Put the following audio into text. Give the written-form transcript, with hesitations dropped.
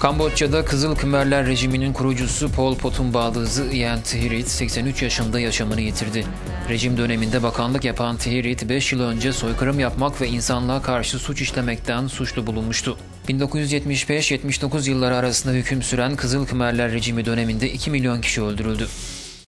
Kamboçya'da Kızıl Khmerler rejiminin kurucusu Pol Pot'un baldızı Ian Thirit 83 yaşında yaşamını yitirdi. Rejim döneminde bakanlık yapan Thirit 5 yıl önce soykırım yapmak ve insanlığa karşı suç işlemekten suçlu bulunmuştu. 1975-79 yılları arasında hüküm süren Kızıl Khmerler rejimi döneminde 2 milyon kişi öldürüldü.